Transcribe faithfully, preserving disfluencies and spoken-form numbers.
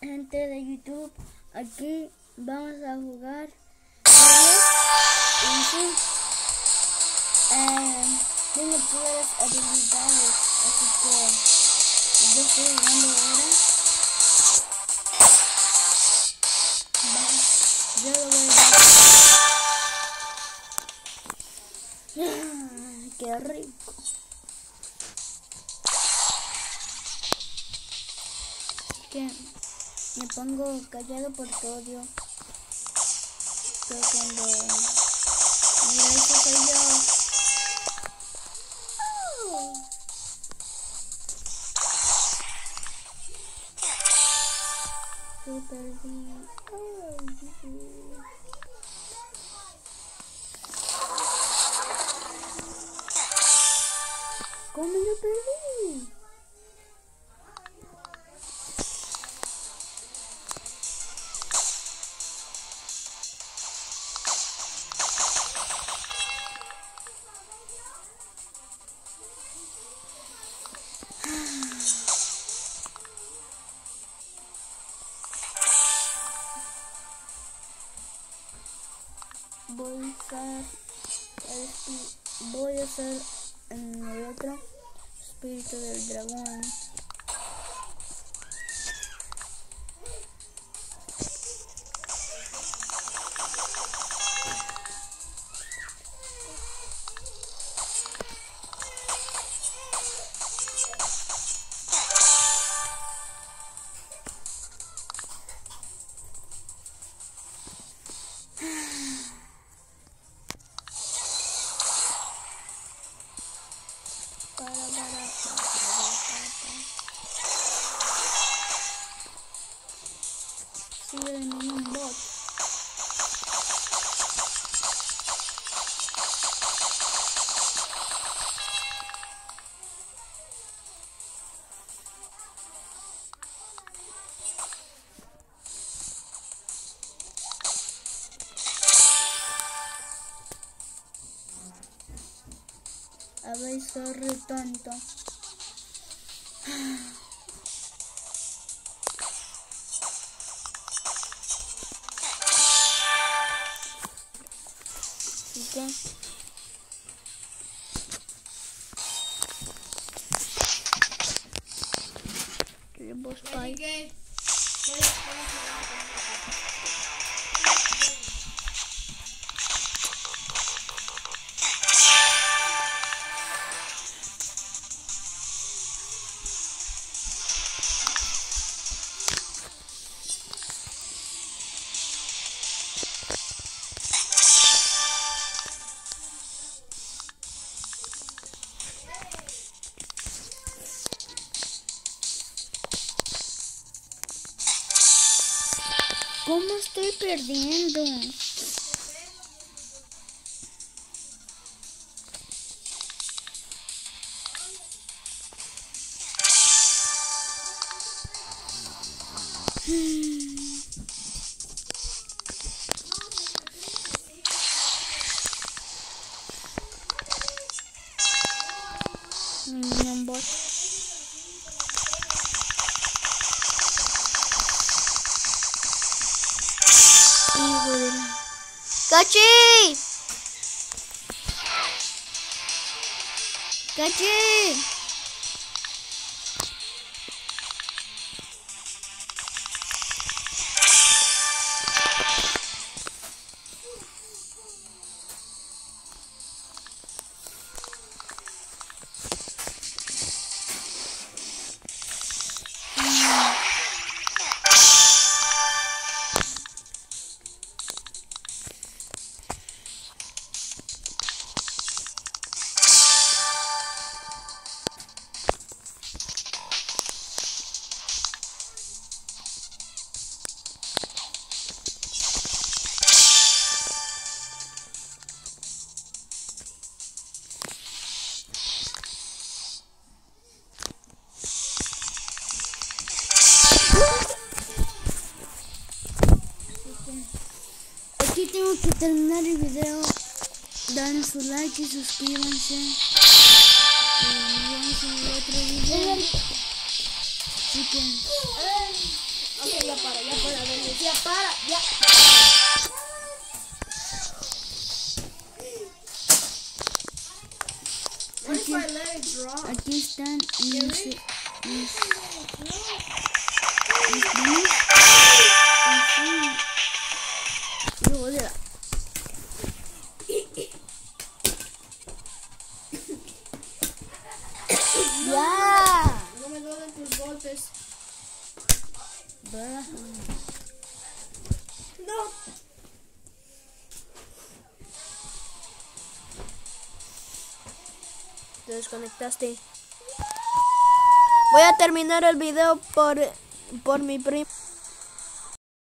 gente de YouTube, aquí vamos a jugar y sí, eh, tengo todas las habilidades, así que yo estoy jugando ahora. Va, yo lo voy a dar. Qué rico. Que me pongo callado porque odio que cuando mira, eso soy yo. Oh. Super bien. Oh, ¿cómo lo perdí? Voy a usar el, voy a usar en el otro espíritu del dragón. Sigue en un bot. A ver, sorry, tonto. ¿Qué? ¿Qué vos hay? ¿Cómo estoy perdiendo? Un bot. ¡Cachi! ¡Cachi! Aquí tengo que terminar el video. Dan su like y suscríbanse. Y nos vemos en el otro video. Así que... ya para, ya para, Daniel, ya para, ya. What if I let it drop? Aquí están mis... mis... mis Yo voy a... ¡Ya! No me duelen tus golpes. ¿Verdad? No. Te desconectaste. Voy a terminar el video por, por mi primo.